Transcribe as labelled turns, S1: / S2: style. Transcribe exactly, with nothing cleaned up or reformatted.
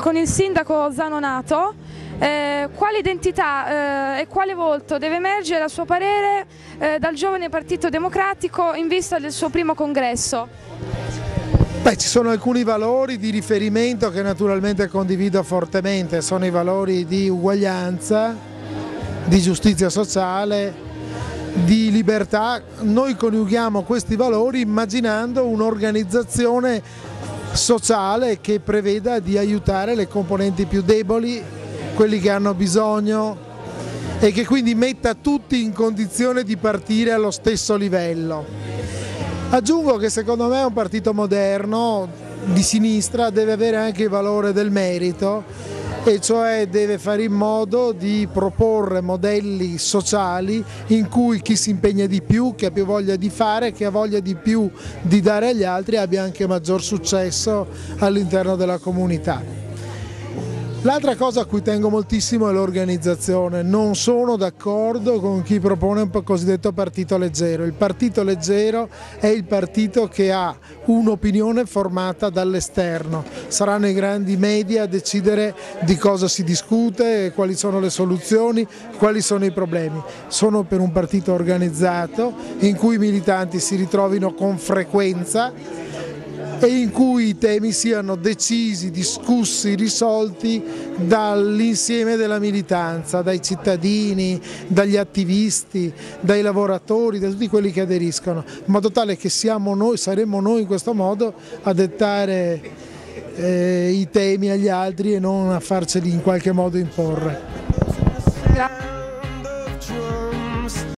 S1: con il sindaco Zanonato. Eh, quale identità eh, e quale volto deve emergere a suo parere eh, dal giovane Partito Democratico in vista del suo primo congresso?
S2: Beh, ci sono alcuni valori di riferimento che naturalmente condivido fortemente, sono i valori di uguaglianza, di giustizia sociale, di libertà. Noi coniughiamo questi valori immaginando un'organizzazione sociale che preveda di aiutare le componenti più deboli, quelli che hanno bisogno, e che quindi metta tutti in condizione di partire allo stesso livello. Aggiungo che secondo me un partito moderno di sinistra deve avere anche il valore del merito, e cioè deve fare in modo di proporre modelli sociali in cui chi si impegna di più, che ha più voglia di fare, che ha voglia di più di dare agli altri, abbia anche maggior successo all'interno della comunità. L'altra cosa a cui tengo moltissimo è l'organizzazione. Non sono d'accordo con chi propone un cosiddetto partito leggero. Il partito leggero è il partito che ha un'opinione formata dall'esterno. Saranno i grandi media a decidere di cosa si discute, quali sono le soluzioni, quali sono i problemi. Sono per un partito organizzato in cui i militanti si ritrovino con frequenza e in cui i temi siano decisi, discussi, risolti dall'insieme della militanza, dai cittadini, dagli attivisti, dai lavoratori, da tutti quelli che aderiscono, in modo tale che siamo noi, saremo noi in questo modo a dettare eh, i temi agli altri e non a farceli in qualche modo imporre.
S1: Grazie.